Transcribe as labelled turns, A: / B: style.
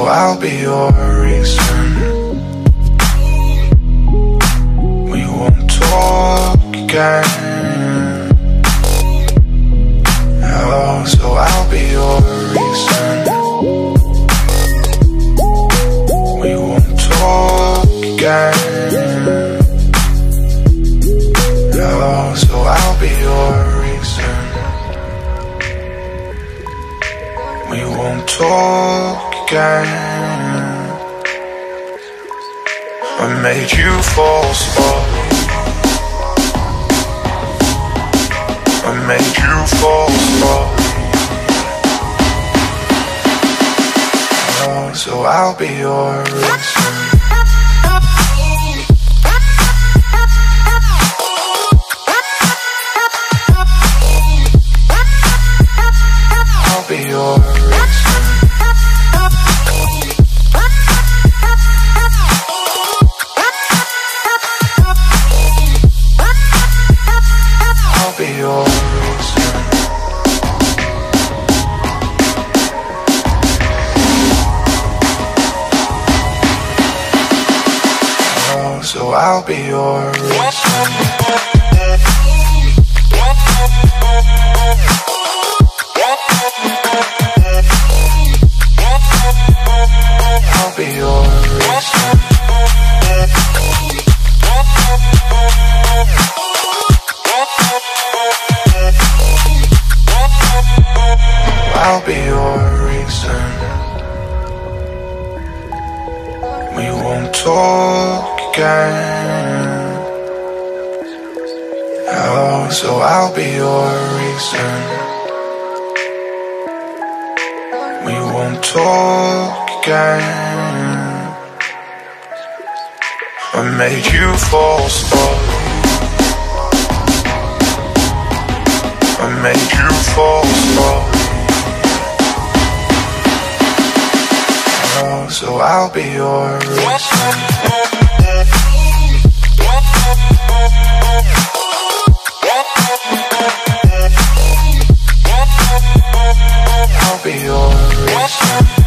A: I'll be your reason. We won't talk again. Oh, so I'll be your reason. We won't talk again. Oh, so I'll be your reason. We won't talk again. I made you fall slow. I made you fall slow. Oh, so I'll be your reason. I'll be your reason. I'll be your reason. Oh, so I'll be your reason. I'll be your reason. I'll be your reason. We won't talk again. Oh, so I'll be your reason. We won't talk again. I made you fall slow. I made you fall slow. Oh, so I'll be your reason. I'll be your reason.